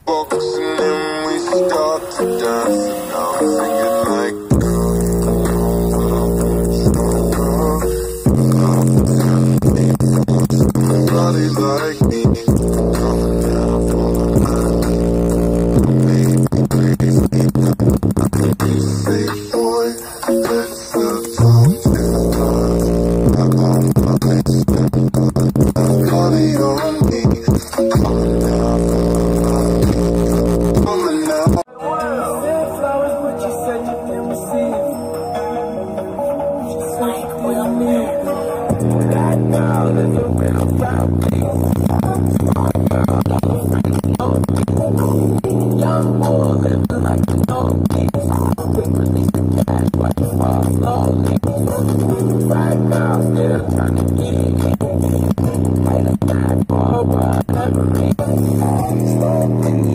box and then we start to dance, and I'm singing like bodies like me coming down from the line. You say, boy, let's talk this time. I got my legs body on me coming down from the line. Coming down. Flowers, but you said you didn't receive. Just like what I mean. Right now, there's a real family. Young boy living like a donkey. Release the cash, watch it fall slowly. Right now, still trying to get it. Right up my forward, memory. Slowly.